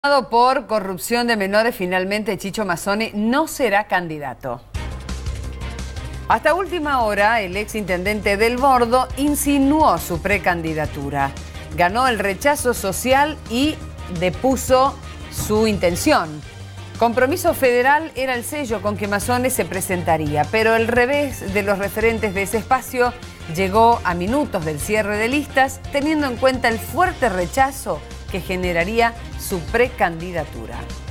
Por corrupción de menores, finalmente Chicho Mazzoni no será candidato. Hasta última hora, el exintendente del Bordo insinuó su precandidatura. Ganó el rechazo social y depuso su intención. Compromiso Federal era el sello con que Mazzoni se presentaría, pero el revés de los referentes de ese espacio llegó a minutos del cierre de listas, teniendo en cuenta el fuerte rechazo que generaría su precandidatura.